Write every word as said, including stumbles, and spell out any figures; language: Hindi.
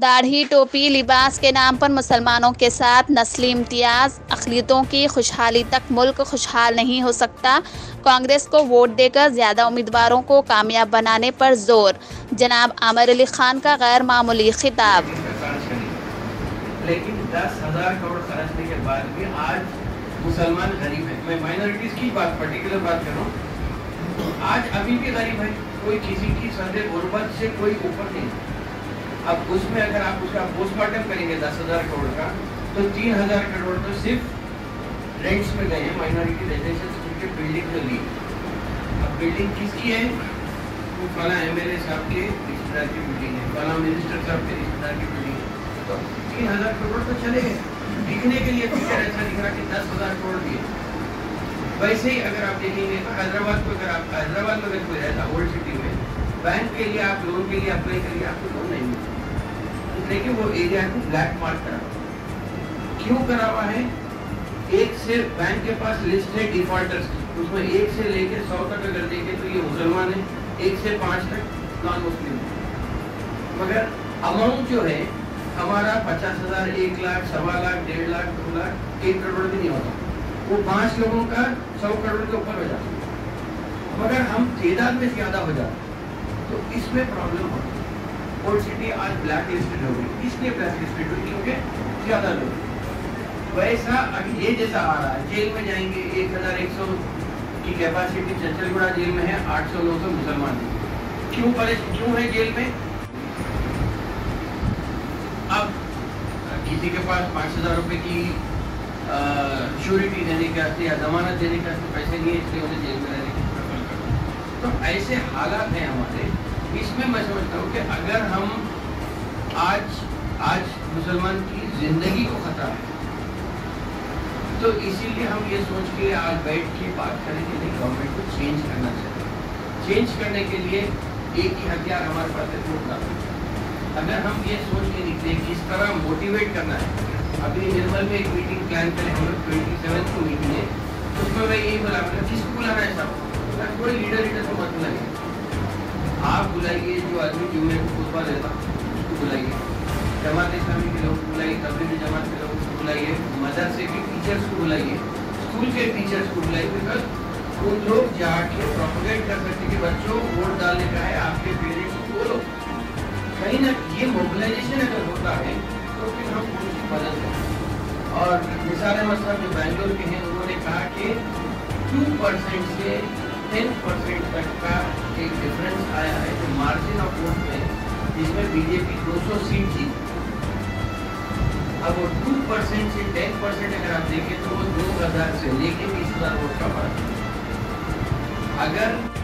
दाढ़ी, टोपी, लिबास के नाम पर मुसलमानों के साथ नस्ली इम्तियाज, अक़लियतों की खुशहाली तक मुल्क खुशहाल नहीं हो सकता। कांग्रेस को वोट देकर ज्यादा उम्मीदवारों को कामयाब बनाने पर जोर। जनाब आमिर अली खान का गैर मामूली खिताब। लेकिन दस हजार करोड़ खर्चने के बाद भी आज मुसलमान गरीब है। मैं माइनॉरिटीज की बात पर्टिकुलर बात कर रहा हूँ। आज अभी भी गरीब है, कोई किसी की सदे गुर्बत से कोई ऊपर नहीं। अब उसमें अगर आप उसका पोस्टमार्टम करेंगे दस हजार करोड़ का, तो तीन हजार करोड़ तो सिर्फ रेंट्स में गए हैं, माइनॉरिटी रेजिडेंशियल उनके बिल्डिंग के लिए। अब बिल्डिंग किसकी है? वो फला एम एल ए साहब के रिश्तेदार की बिल्डिंग है, फला मिनिस्टर साहब के रिश्तेदार की बिल्डिंग है। तो तीन हजार करोड़ तो चले गए। दिखने के लिए पिक्चर ऐसा दिख रहा कि दस हजार करोड़ दिए। वैसे ही अगर आप देखेंगे तो हैदराबाद को, अगर आप हैदराबाद में अगर कोई रहता ओल्ड सिटी में, बैंक के लिए आप लोन के लिए अप्लाई करिए, आपको लोन नहीं मिलता। लेकिन वो एरिया को ब्लैक मार्क करा। क्यों करा हुआ है? एक से बैंक के पास लिस्ट है डिफॉल्टर्स, उसमें एक से लेकर सौ तक अगर देखें तो ये मुसलमान है, एक से पाँच तक नॉन मुस्लिम है। मगर अमाउंट जो है हमारा पचास हजार, एक लाख, सवा लाख, डेढ़ लाख, दो लाख, एक करोड़ भी नहीं होता। वो पांच लोगों का सौ करोड़ के ऊपर हो जाता। मगर हम तादाद में ज्यादा हो जाते, तो इसमें प्रॉब्लम होती है। ओल्ड सिटी आज ब्लैक लिस्टेड हो गई। इसलिए ब्लैक लिस्टेड हुई क्योंकि ज्यादा लोग। वैसा अभी ये जैसा आ रहा है, जेल में जाएंगे एक हजार एक सौ की कैपेसिटी चंचलगुड़ा जेल में है, आठ सौ नौ सौ मुसलमान है। क्यों परे क्यों है जेल में? अब किसी के पास पाँच हजार रुपए की श्योरिटी देने के वास्ते या जमानत देने के वास्ते पैसे नहीं है, इसलिए उन्हें जेल में रहने की प्रेफर करते। तो ऐसे हालात हैं हमारे। इसमें मैं समझता हूँ कि अगर हम आज आज मुसलमान की जिंदगी को खतरा है, तो इसीलिए हम ये सोच के आज बैठ के बात करने के लिए गवर्नमेंट को चेंज करना चाहिए। चेंज करने के लिए एक ही हथियार हमारे पास है, वोट डालना। अगर हम ये सोच के निकले किस तरह मोटिवेट करना है। अभी निर्मल में एक मीटिंग प्लान करें हम लोग, ट्वेंटी सेवन को मीटिंग है, उसमें मैं यही बोला, मैंने किसको बुलाना है साहब? कोई लीडर लीडर को मत बुलाइए, आप बुलाइए जो आदमी जुम्मे को खुतबा देता उसको बुलाइए, जमात इस्लामी के लोग बुलाइए, तबलीगी जमात के लोग बुलाइए, मदरसे के टीचर्स को बुलाइए, स्कूल के टीचर्स को बुलाइए। बिकॉज उन लोग जाके प्रोपोगेट कर सकते कि बच्चों वोट डालने का है, आपके पेरेंट्स को बोलो। कहीं ना ये मोबिलाइजेशन अगर होता है तो फिर हम उसकी मदद करें। और निसार अहमद साहब जो बैंगलोर के हैं, उन्होंने कहा कि टू परसेंट से टेन परसेंट तक का एक डिफरेंस आया है जो मार्जिन ऑफ वोट में, जिसमें बीजेपी दो सौ सीट जीती। अब वो टू परसेंट से टेन परसेंट अगर आप देखें तो वो दो हजार से लेके बीस हजार वोट का फर्क। अगर